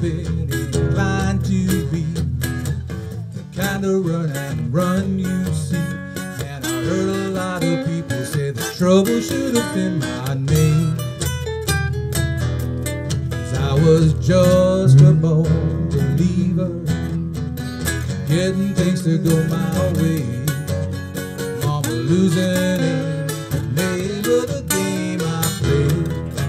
bit inclined to be the kind of run and run you see. And I heard a lot of people say the trouble should have been my name, 'cause I was just a born believer, getting things to go my way. Mama losing in the name of the game I played.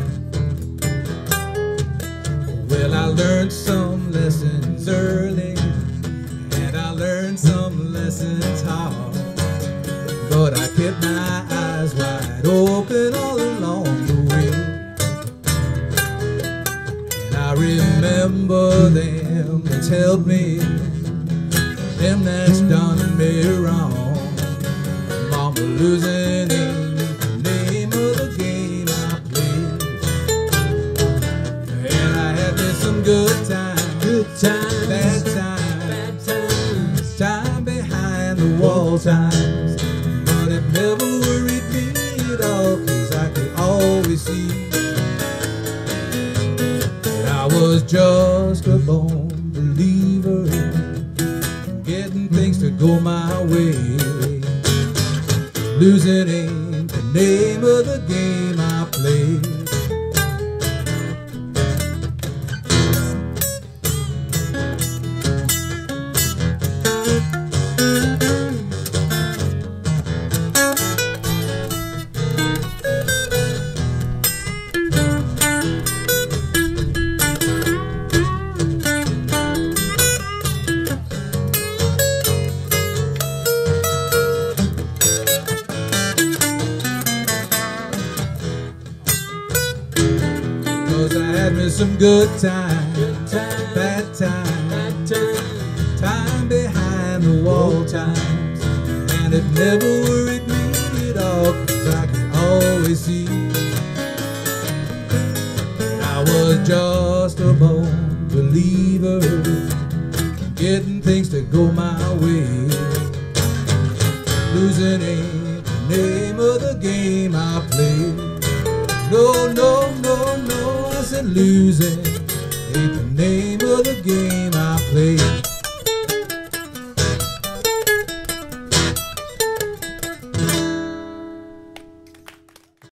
Well, I learned some lessons early, and I learned some lessons hard, but I kept my eyes wide open all along the way. And I remember them that's helped me, them that's done me wrong. Mama losing in the name of the game I played. And I had me some good times, bad times, time behind the wall times. But it never worried me at all, 'cause I could always see that I was just a born believer, getting things to go my way. Losing ain't the name of the game I played. 'Cause I had me some good times, bad times, time behind the wall times. And it never worried me at all, 'cause I could always see that I was just a born believer, getting things to go my way. Losing ain't the name of the game I played. No, no, no, no, I said losing ain't the name of the game I played.